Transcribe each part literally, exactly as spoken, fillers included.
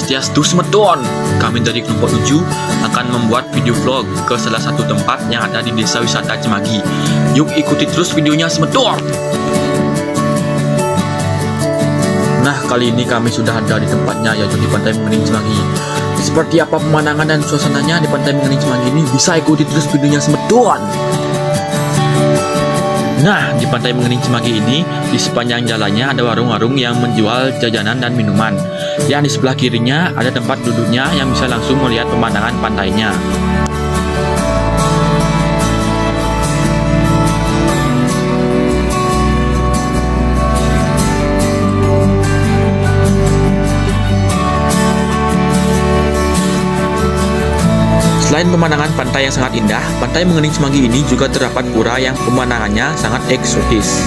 Swastiastu Semeton. Kami dari kelompok tujuh akan membuat video vlog ke salah satu tempat yang ada di desa wisata Cemagi. Yuk ikuti terus videonya Semeton. Nah, kali ini kami sudah ada di tempatnya, yaitu di Pantai Mengening Cemagi. Seperti apa pemandangan dan suasananya di Pantai Mengening Cemagi ini, bisa ikuti terus videonya Semeton. Nah, di Pantai Mengening Cemagi ini, di sepanjang jalannya ada warung-warung yang menjual jajanan dan minuman. Yang di sebelah kirinya ada tempat duduknya yang bisa langsung melihat pemandangan pantainya. Selain pemandangan pantai yang sangat indah, Pantai Mengening Cemagi ini juga terdapat pura yang pemandangannya sangat eksotis.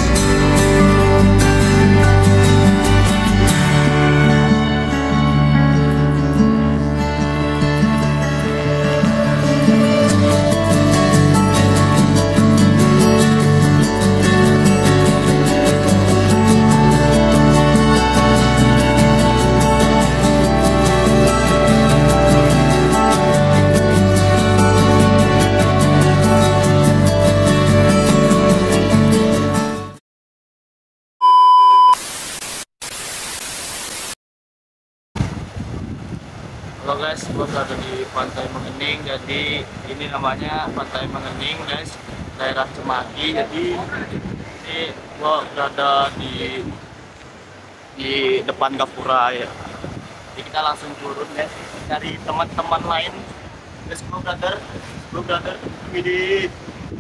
Halo guys, gue berada di Pantai Mengening. Jadi ini namanya Pantai Mengening guys, daerah Cemagi. Jadi ini gue berada di di depan Gapura ya. Jadi kita langsung turun guys, cari teman-teman lain. Guys, bro brother, bro brother, widih.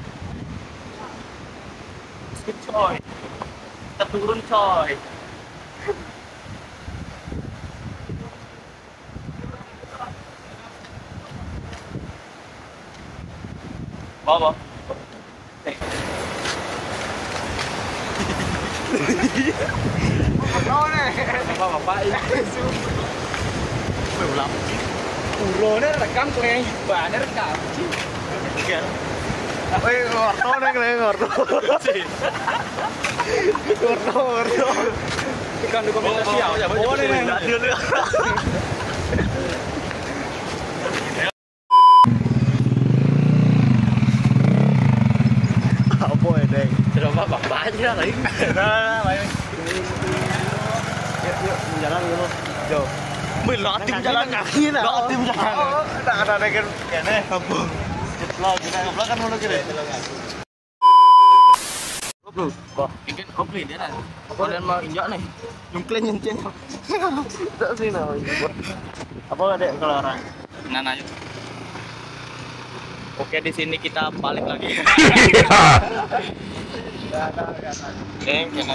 Skip coy, kita turun coy. Bawa. Bawa bapak ini. Belum. Urone rekam kleng, bane rekam. Oke. Oi, ngorto nih kleng ngorto. Ngorto ngorto. Tekan dokumentasi ya. Oh, nih. Coba bapak aja lagi. Nah, main. Yuk, yuk, jalan dulu. Jauh. Belok tim jalan kaki nah. Belok tim jalan. Oh, tak ada dengan kene kampung. Lo kita ngobrol kan mulu gini. Bro, bro, ingin komplain dia lah. Kalian mau injak nih. Jungklin nyencen. Tak sih nah. Apa ada kalau orang? Nah, ayo. Oke, di sini kita balik lagi. Oke, kena.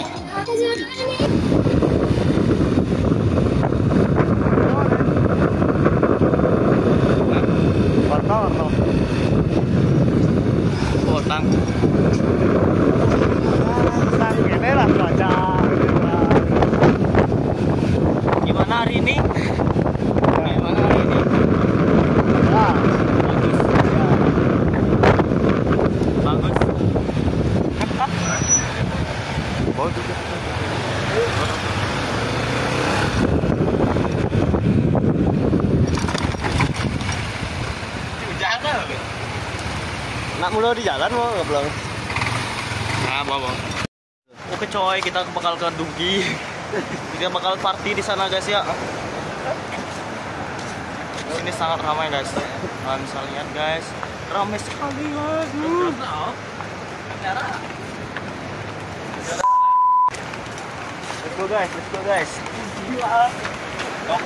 Warna, warna. Otang. Otang gini lah cuaca. Gimana hari ini? Gimana hari ini? Ya. Bagus. Bagus. Jalan. Nak mulu di jalan mau nggak belum? Nah, bawa. Oke coy, kita bakal ke Dugi. Kita bakal party di sana guys ya. Ini sangat ramai guys. Kalian bisa lihat guys. Ramai sekali guys. Let's go guys, let's go guys. Gila. Dok.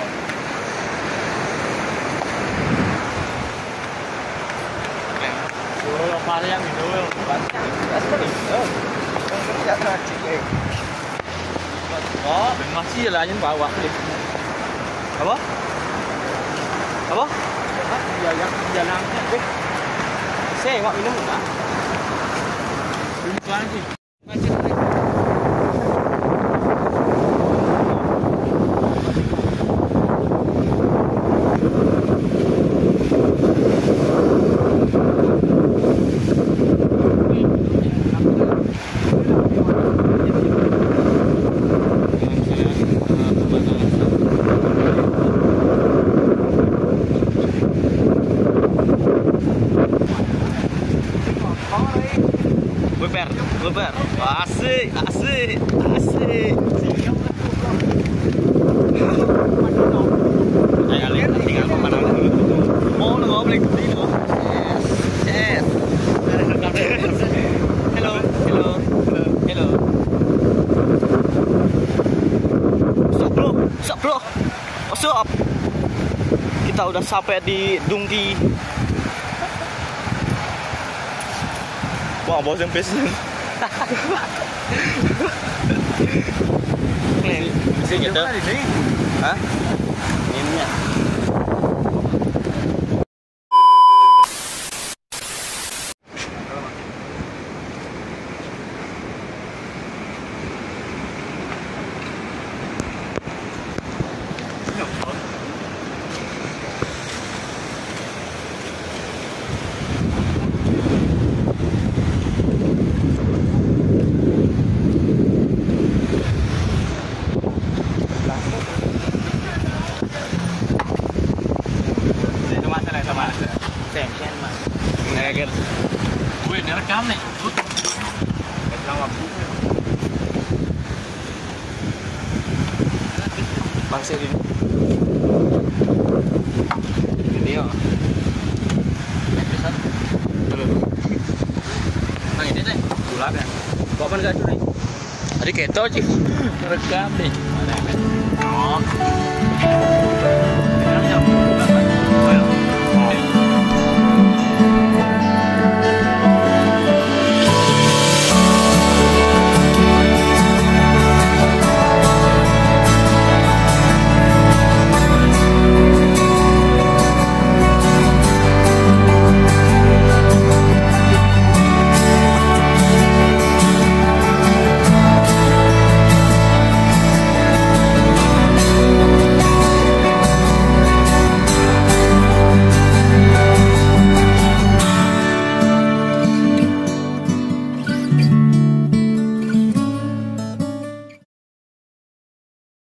Oh, apa yang itu? Oh, masih jalannya bawa. Apa? Apa? Dia yang jalannya deh. Saya nggak minum enggak? Minum lagi. Ngeper, ngeper. Asik, asik, asik. Kalian tinggal pemandangan dulu. Mau ngobrol di sini. Yes. Hello, hello, hello. Stop bro, stop bro. What's up? Kita udah sampai di Dungki. Wah, bos yang pesnya. Sih gitu. Hah? Ini ya. Gue ini rekam nih. Bangsa ini. Video. Nah ini deh. Gulap ya. Kok apa enggak curi? Tadi keto sih. Rekam nih. Mana kan? Oh.